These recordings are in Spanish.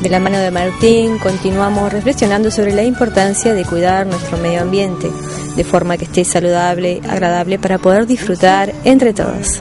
De la mano de Martín continuamos reflexionando sobre la importancia de cuidar nuestro medio ambiente, de forma que esté saludable, agradable para poder disfrutar entre todos.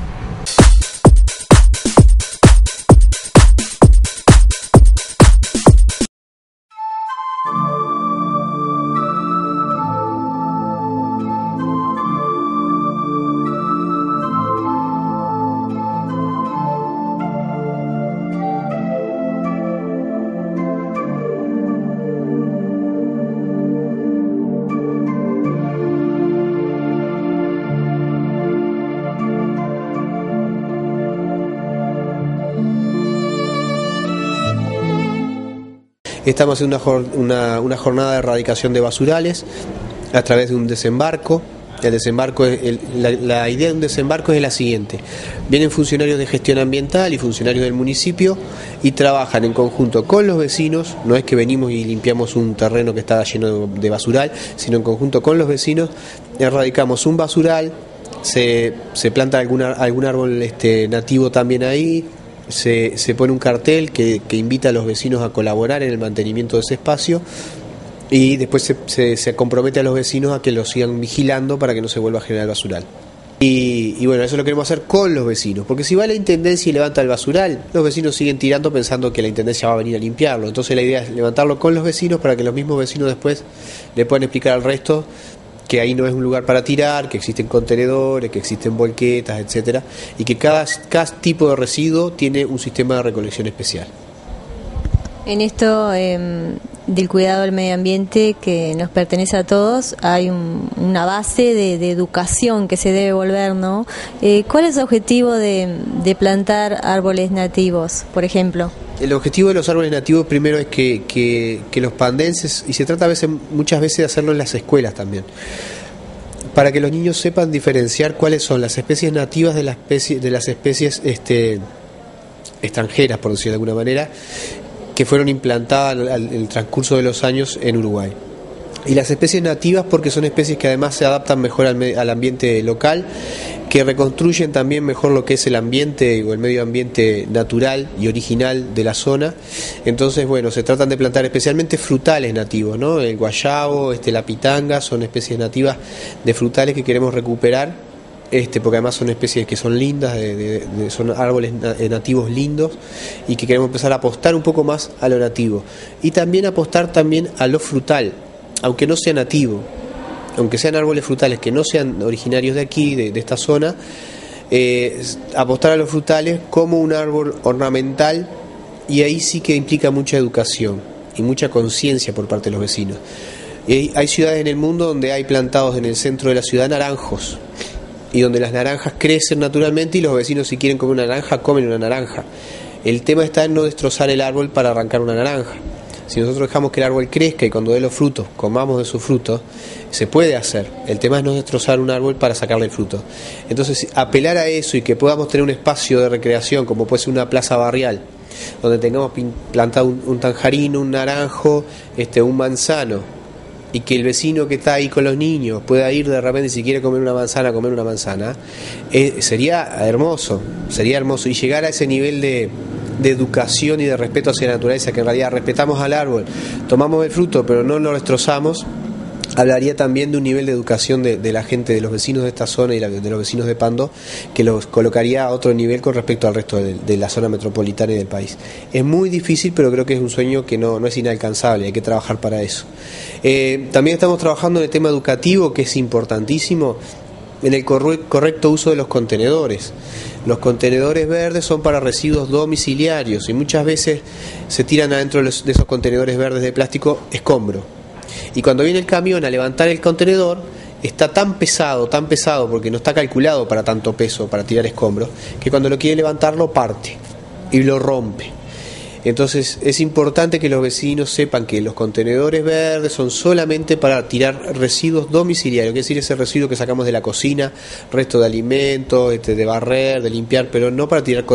Estamos haciendo una jornada de erradicación de basurales a través de un desembarco. El desembarco la idea de un desembarco es la siguiente: vienen funcionarios de gestión ambiental y funcionarios del municipio y trabajan en conjunto con los vecinos. No es que venimos y limpiamos un terreno que estaba lleno de basural, sino en conjunto con los vecinos erradicamos un basural, se planta algún árbol nativo también ahí. Se pone un cartel que invita a los vecinos a colaborar en el mantenimiento de ese espacio y después se compromete a los vecinos a que lo sigan vigilando para que no se vuelva a generar basural. Y bueno, eso lo queremos hacer con los vecinos, porque si va la intendencia y levanta el basural, los vecinos siguen tirando pensando que la intendencia va a venir a limpiarlo. Entonces la idea es levantarlo con los vecinos para que los mismos vecinos después le puedan explicar al resto que ahí no es un lugar para tirar, que existen contenedores, que existen volquetas, etcétera, y que cada tipo de residuo tiene un sistema de recolección especial. En esto del cuidado del medio ambiente que nos pertenece a todos, hay una base de educación que se debe volver, ¿no? ¿Cuál es el objetivo de plantar árboles nativos, por ejemplo? El objetivo de los árboles nativos primero es que los pandenses, y se trata muchas veces de hacerlo en las escuelas también, para que los niños sepan diferenciar cuáles son las especies nativas de las especies extranjeras, por decirlo de alguna manera, que fueron implantadas en el transcurso de los años en Uruguay. Y las especies nativas porque son especies que además se adaptan mejor al ambiente local, que reconstruyen también mejor lo que es el ambiente o el medio ambiente natural y original de la zona. Entonces, bueno, se tratan de plantar especialmente frutales nativos, ¿no? El guayabo, la pitanga, son especies nativas de frutales que queremos recuperar, porque además son especies que son lindas, son árboles nativos lindos, y que queremos empezar a apostar un poco más a lo nativo. Y también apostar también a lo frutal, aunque no sea nativo, aunque sean árboles frutales que no sean originarios de aquí, de esta zona, apostar a los frutales como un árbol ornamental, y ahí sí que implica mucha educación y mucha conciencia por parte de los vecinos. Y hay ciudades en el mundo donde hay plantados en el centro de la ciudad naranjos, y donde las naranjas crecen naturalmente y los vecinos, si quieren comer una naranja, comen una naranja. El tema está en no destrozar el árbol para arrancar una naranja. Si nosotros dejamos que el árbol crezca y cuando dé los frutos, comamos de sus frutos, se puede hacer. El tema es no destrozar un árbol para sacarle el fruto. Entonces, apelar a eso y que podamos tener un espacio de recreación, como puede ser una plaza barrial, donde tengamos plantado un tanjarino, un naranjo, un manzano, y que el vecino que está ahí con los niños pueda ir de repente, si quiere comer una manzana, sería hermoso, y llegar a ese nivel de educación y de respeto hacia la naturaleza, que en realidad respetamos al árbol, tomamos el fruto pero no lo destrozamos, hablaría también de un nivel de educación de la gente, de los vecinos de esta zona y de los vecinos de Pando, que los colocaría a otro nivel con respecto al resto de la zona metropolitana y del país. Es muy difícil, pero creo que es un sueño que no es inalcanzable, hay que trabajar para eso. También estamos trabajando en el tema educativo, que es importantísimo, en el correcto uso de los contenedores. Los contenedores verdes son para residuos domiciliarios y muchas veces se tiran adentro de esos contenedores verdes de plástico escombro. Y cuando viene el camión a levantar el contenedor, está tan pesado, porque no está calculado para tanto peso, para tirar escombros, que cuando lo quiere levantar lo parte y lo rompe. Entonces es importante que los vecinos sepan que los contenedores verdes son solamente para tirar residuos domiciliarios, que es decir, ese residuo que sacamos de la cocina, resto de alimentos, de barrer, de limpiar, pero no para tirar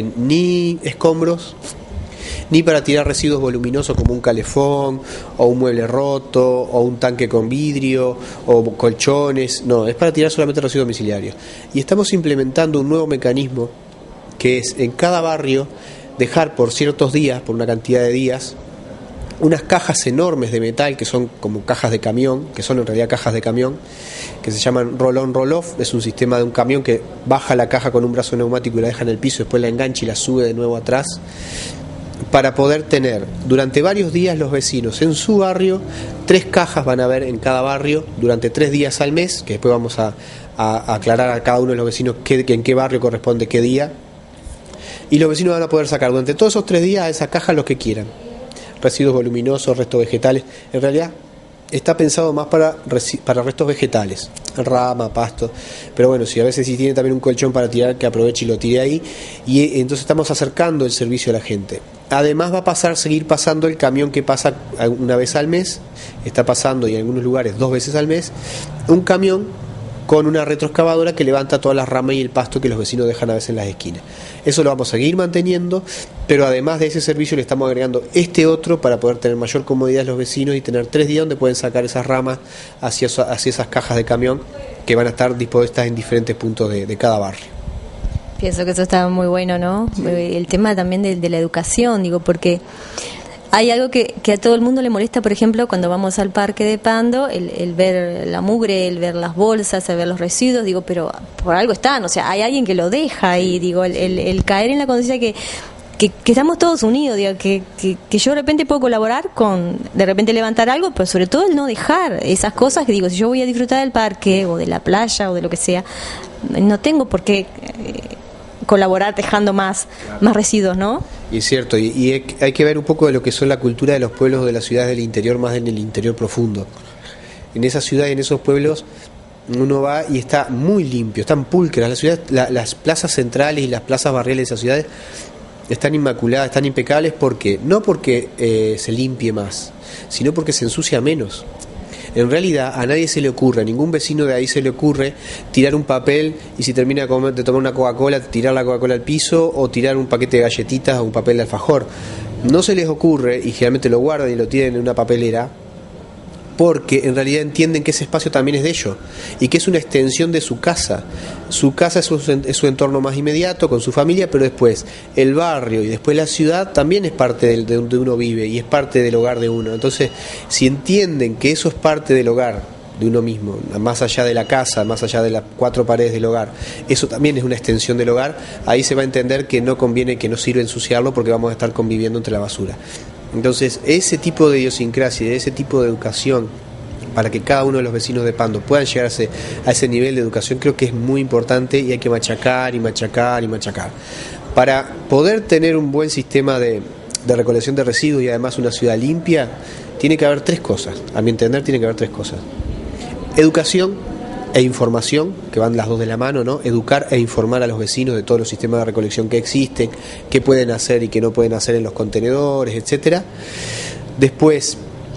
ni escombros, ni para tirar residuos voluminosos como un calefón, o un mueble roto, o un tanque con vidrio, o colchones. No, es para tirar solamente residuos domiciliarios. Y estamos implementando un nuevo mecanismo que es, en cada barrio dejar por ciertos días, por una cantidad de días, unas cajas enormes de metal que son como cajas de camión, que son en realidad cajas de camión, que se llaman roll-on, roll-off. Es un sistema de un camión que baja la caja con un brazo neumático y la deja en el piso, después la engancha y la sube de nuevo atrás, para poder tener durante varios días los vecinos en su barrio. 3 cajas van a haber en cada barrio durante 3 días al mes, que después vamos a aclarar a cada uno de los vecinos en qué barrio corresponde qué día, y los vecinos van a poder sacar durante todos esos 3 días a esa caja los que quieran: residuos voluminosos, restos vegetales. En realidad está pensado más para restos vegetales, rama, pasto, pero bueno, si a veces si tiene también un colchón para tirar, que aproveche y lo tire ahí. Y entonces estamos acercando el servicio a la gente. Además va a seguir pasando el camión que pasa una vez al mes, está pasando, y en algunos lugares 2 veces al mes, un camión con una retroexcavadora que levanta todas las ramas y el pasto que los vecinos dejan a veces en las esquinas. Eso lo vamos a seguir manteniendo, pero además de ese servicio le estamos agregando este otro para poder tener mayor comodidad los vecinos y tener 3 días donde pueden sacar esas ramas hacia esas cajas de camión que van a estar dispuestas en diferentes puntos de cada barrio. Pienso que eso está muy bueno, ¿no? Sí. El tema también de la educación, digo, porque hay algo que a todo el mundo le molesta, por ejemplo, cuando vamos al parque de Pando, el ver la mugre, el ver las bolsas, el ver los residuos, digo, pero por algo están, o sea, hay alguien que lo deja, y digo, el caer en la conciencia que estamos todos unidos, digo, que yo de repente puedo colaborar con, de repente levantar algo, pero sobre todo el no dejar esas cosas, que digo, si yo voy a disfrutar del parque o de la playa o de lo que sea, no tengo por qué colaborar dejando más residuos, ¿no? Y es cierto, y hay que ver un poco de lo que son la cultura de los pueblos de las ciudades del interior, más en el interior profundo. En esa ciudad y en esos pueblos uno va y está muy limpio, están pulcras. Las plazas centrales y las plazas barriales de esas ciudades están inmaculadas, están impecables, porque no porque se limpie más, sino porque se ensucia menos. En realidad a nadie se le ocurre, a ningún vecino de ahí se le ocurre tirar un papel y, si termina de tomar una Coca-Cola, tirar la Coca-Cola al piso, o tirar un paquete de galletitas o un papel de alfajor. No se les ocurre, y generalmente lo guardan y lo tiran en una papelera, porque en realidad entienden que ese espacio también es de ellos y que es una extensión de su casa. Su casa es su entorno más inmediato con su familia, pero después el barrio y después la ciudad también es parte de donde uno vive y es parte del hogar de uno. Entonces, si entienden que eso es parte del hogar de uno mismo, más allá de la casa, más allá de las 4 paredes del hogar, eso también es una extensión del hogar, ahí se va a entender que no conviene, que no sirve ensuciarlo, porque vamos a estar conviviendo entre la basura. Entonces, ese tipo de idiosincrasia, ese tipo de educación, para que cada uno de los vecinos de Pando puedan llegar a ese nivel de educación, creo que es muy importante, y hay que machacar y machacar y machacar. Para poder tener un buen sistema de recolección de residuos y además una ciudad limpia, tiene que haber 3 cosas. A mi entender, tiene que haber 3 cosas. Educación e información, que van las dos de la mano, ¿no? Educar e informar a los vecinos de todos los sistemas de recolección que existen, qué pueden hacer y qué no pueden hacer en los contenedores, etcétera. Después,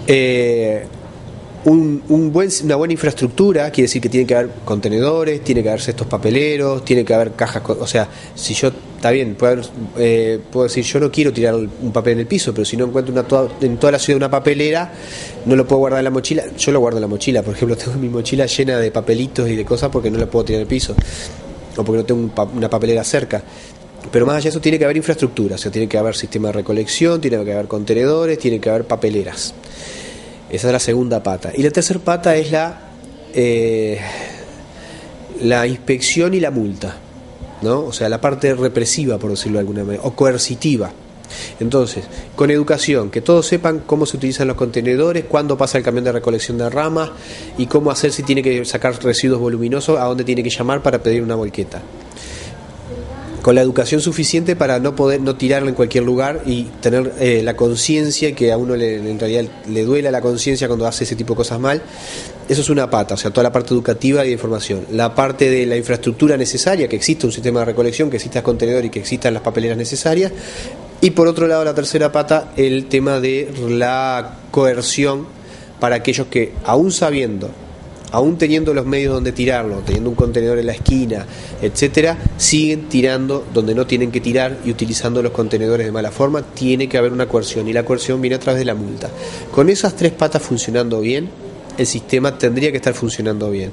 una buena infraestructura, quiere decir que tiene que haber contenedores, tiene que haber cestos papeleros, tiene que haber cajas, o sea, si yo, está bien, puedo decir, yo no quiero tirar un papel en el piso, pero si no encuentro en toda la ciudad una papelera, no lo puedo guardar en la mochila. Yo lo guardo en la mochila, por ejemplo, tengo mi mochila llena de papelitos y de cosas porque no la puedo tirar en el piso, o porque no tengo una papelera cerca. Pero más allá de eso, tiene que haber infraestructura, o sea, tiene que haber sistema de recolección, tiene que haber contenedores, tiene que haber papeleras. Esa es la segunda pata. Y la tercera pata es la inspección y la multa, ¿no? O sea, la parte represiva, por decirlo de alguna manera, o coercitiva. Entonces, con educación, que todos sepan cómo se utilizan los contenedores, cuándo pasa el camión de recolección de ramas y cómo hacer si tiene que sacar residuos voluminosos, a dónde tiene que llamar para pedir una volqueta. Con la educación suficiente para no tirarlo en cualquier lugar y tener la conciencia, que a uno en realidad le duela la conciencia cuando hace ese tipo de cosas mal. Eso es una pata, o sea, toda la parte educativa y de información. La parte de la infraestructura necesaria, que exista un sistema de recolección, que exista el contenedor y que existan las papeleras necesarias. Y por otro lado, la tercera pata, el tema de la coerción para aquellos que, aún teniendo los medios donde tirarlo, teniendo un contenedor en la esquina, etcétera, siguen tirando donde no tienen que tirar y utilizando los contenedores de mala forma. Tiene que haber una coerción, y la coerción viene a través de la multa. Con esas 3 patas funcionando bien, el sistema tendría que estar funcionando bien.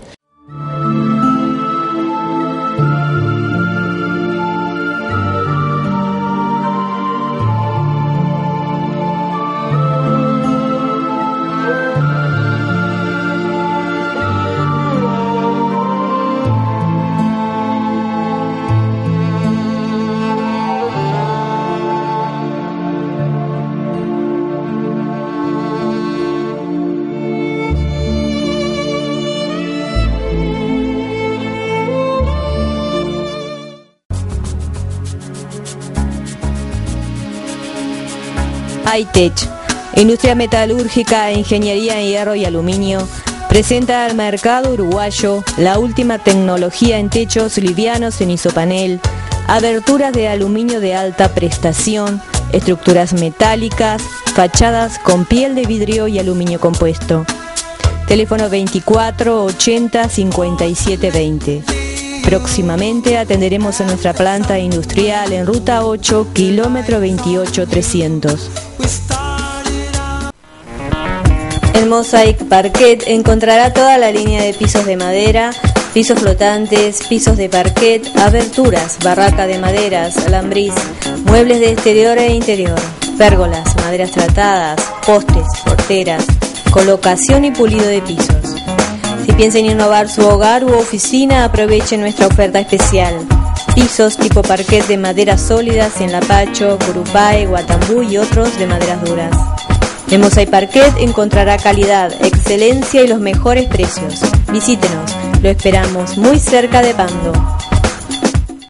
Hightech, industria metalúrgica e ingeniería en hierro y aluminio, presenta al mercado uruguayo la última tecnología en techos livianos en isopanel, aberturas de aluminio de alta prestación, estructuras metálicas, fachadas con piel de vidrio y aluminio compuesto. Teléfono 24 80 57 20. Próximamente atenderemos en nuestra planta industrial en Ruta 8, kilómetro 28 300. En Mosaic Parquet encontrará toda la línea de pisos de madera, pisos flotantes, pisos de parquet, aberturas, barraca de maderas, alambriz, muebles de exterior e interior, pérgolas, maderas tratadas, postes, porteras, colocación y pulido de pisos. Si piensan innovar su hogar u oficina, aprovechen nuestra oferta especial. Pisos tipo parquet de maderas sólidas en lapacho, curupay, guatambú y otros de maderas duras. En Mosaic Parquet encontrará calidad, excelencia y los mejores precios. Visítenos, lo esperamos muy cerca de Pando.